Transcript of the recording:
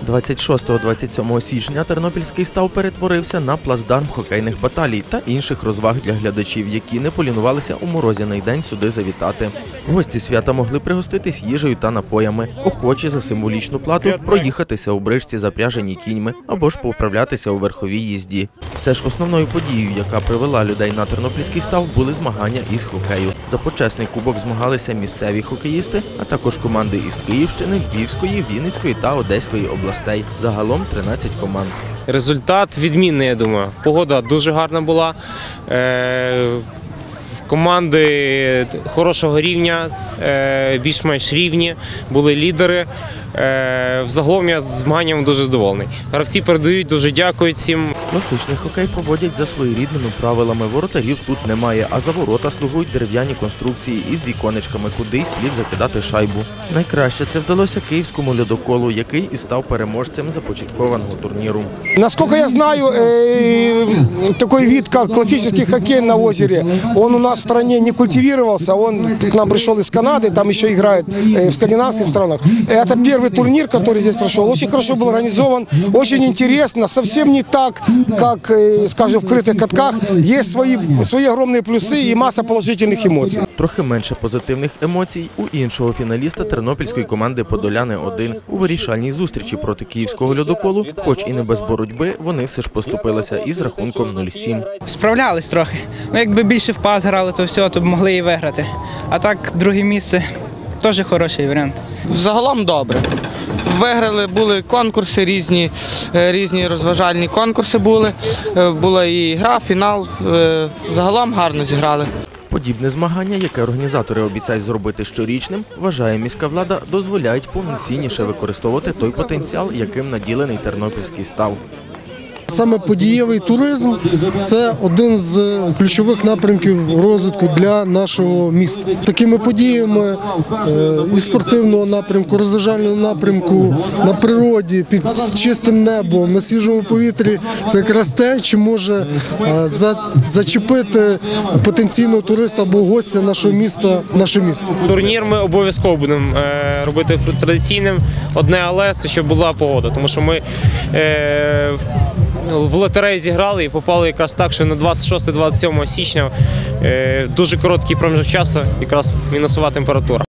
26-27 січня Тернопільський став перетворився на плацдарм хокейних баталій та інших розваг для глядачів, які не полінувалися у морозяний день сюди завітати. Гості свята могли пригоститись їжею та напоями, охочі за символічну плату проїхатися у бричці, запряженій кіньми, або ж поуправлятися у верховій їзді. Все ж основною подією, яка привела людей на Тернопільський став, були змагання із хокею. За почесний кубок змагалися місцеві хокеїсти, а також команди із Київщини, Львівської, Вінницької та Одеської областей. Загалом 13 команд. Результат відмінний, я думаю. Погода дуже гарна була. Команди хорошого рівня, більш-менш рівні, були лідери. Взагалом я з змаганням дуже задоволений. Гравці передають, дуже дякують всім. Класичний хокей проводять за своєрідними правилами. Воротарів тут немає, а за ворота слугують дерев'яні конструкції із віконечками, куди слід закидати шайбу. Найкраще це вдалося київському льодоколу, який і став переможцем започаткованого турніру. Насколько я знаю, такой вид, как классический хоккей на озере, он у нас в стране не культивировался. Он к нам пришел из Канады, там еще играет в скандинавских странах. Это первый турнир, который здесь прошел. Очень хорошо был организован, очень интересно. Совсем не так, как, скажем, в крытых катках. Есть свои огромные плюсы и масса положительных эмоций. Трохи менше позитивних емоцій у іншого фіналіста тернопільської команди «Подоляни-1». У вирішальній зустрічі проти київського льодоколу, хоч і не без боротьби, вони все ж поступилися із рахунком 0-7. Справлялись трохи. Якби більше в пас грали, то все, то б могли і виграти. А так, друге місце – теж хороший варіант. Загалом добре. Виграли, були конкурси різні розважальні конкурси були. Була і гра, фінал. Загалом гарно зіграли. Подібне змагання, яке організатори обіцяють зробити щорічним, вважає міська влада, дозволяють повноцінніше використовувати той потенціал, яким наділений Тернопільський став. Саме подієвий туризм – це один з ключових напрямків розвитку для нашого міста. Такими подіями і спортивного напрямку, розважального напрямку, на природі, під чистим небом, на свіжому повітрі – це якраз те, що може зачепити потенційного туриста або гостя нашого міста, наше місто. Турнір ми обов'язково будемо робити традиційним. Одне але – це щоб була погода, тому що ми в лотереї зіграли і попали якраз так, що на 26-27 січня дуже короткий проміжок часу, якраз мінусова температура.